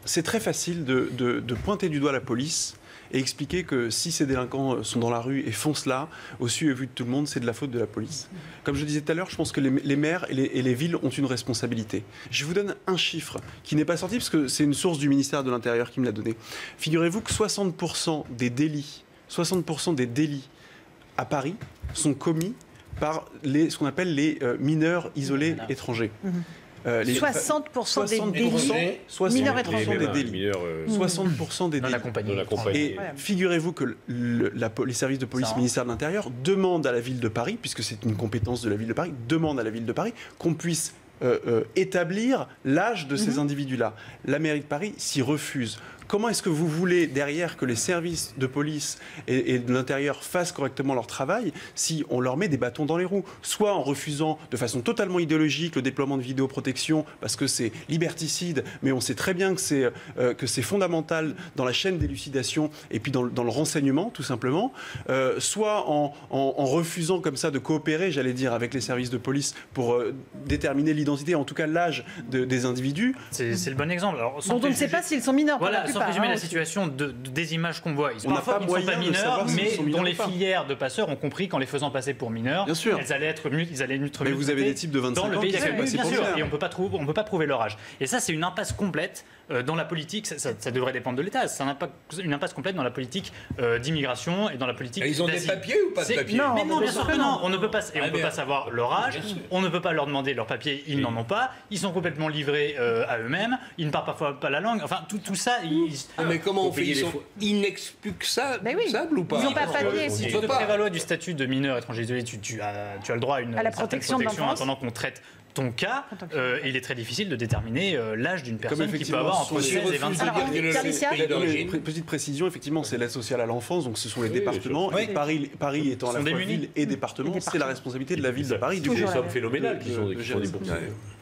c'est très facile de pointer du doigt la police et expliquer que si ces délinquants sont dans la rue et font cela, au su et vu de tout le monde, c'est de la faute de la police. Comme je le disais tout à l'heure, je pense que les maires et les villes ont une responsabilité. Je vous donne un chiffre qui n'est pas sorti, parce que c'est une source du ministère de l'Intérieur qui me l'a donné. Figurez-vous que 60% des délits à Paris sont commis par ce qu'on appelle les mineurs isolés étrangers. 60% des délits mineurs étrangers. 60% des délits. Et figurez-vous que les services de police, le ministère de l'Intérieur, demandent à la ville de Paris, puisque c'est une compétence de la ville de Paris, demandent à la ville de Paris qu'on puisse établir l'âge de ces individus-là. La mairie de Paris s'y refuse. Comment est-ce que vous voulez, derrière, que les services de police et de l'Intérieur fassent correctement leur travail si on leur met des bâtons dans les roues? Soit en refusant de façon totalement idéologique le déploiement de vidéoprotection parce que c'est liberticide, mais on sait très bien que c'est fondamental dans la chaîne d'élucidation et puis dans le renseignement, tout simplement. Soit en refusant comme ça de coopérer, j'allais dire, avec les services de police pour déterminer l'identité, en tout cas l'âge des individus. C'est le bon exemple. Alors, dont on ne sait pas s'ils sont mineurs. Voilà, sans résumer la situation des images qu'on voit. Ils sont pas mineurs, mais dont les filières de passeurs ont compris qu'en les faisant passer pour mineurs, bien sûr, ils allaient être mais vous avez des types de 25 ans dans le pays d'accueil, bien sûr, et on peut pas prouver leur âge. Et ça, c'est une impasse complète dans la politique. Ça devrait dépendre de l'État. C'est une impasse complète dans la politique d'immigration et dans la politique. Et ils ont des papiers ou pas de papiers? Non, mais non, bien sûr que non. On ne peut pas, et on peut pas savoir leur âge. On ne peut pas leur demander leurs papiers. Ils n'en ont pas. Ils sont complètement livrés à eux-mêmes. Ils ne parlent parfois pas la langue. Enfin, tout ça. Mais comment on fait? Ils sont inexpulsables ou pas? Ils n'ont pas de papier. Si tu te prévalois du statut de mineur étranger isolé, tu as le droit à la protection en attendant qu'on traite ton cas. Il est très difficile de déterminer l'âge d'une personne qui peut avoir entre 16 et 25 ans. Petite précision, effectivement, c'est l'aide sociale à l'enfance, donc ce sont les départements. Et Paris étant à la fois ville et département, c'est la responsabilité de la ville de Paris. C'est des sommes phénoménales qui sont des